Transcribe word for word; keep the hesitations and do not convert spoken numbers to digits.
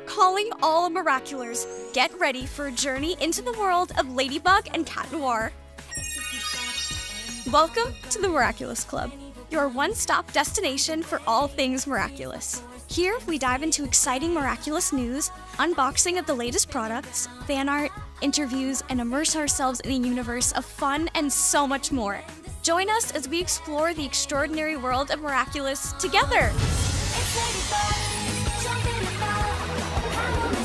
calling all Miraculous. Get ready for a journey into the world of Ladybug and Cat Noir. Welcome to the Miraculous Club, your one-stop destination for all things miraculous. Here, we dive into exciting miraculous news, unboxing of the latest products, fan art, interviews, and immerse ourselves in a universe of fun and so much more. Join us as we explore the extraordinary world of Miraculous together! It's Ladybug, something about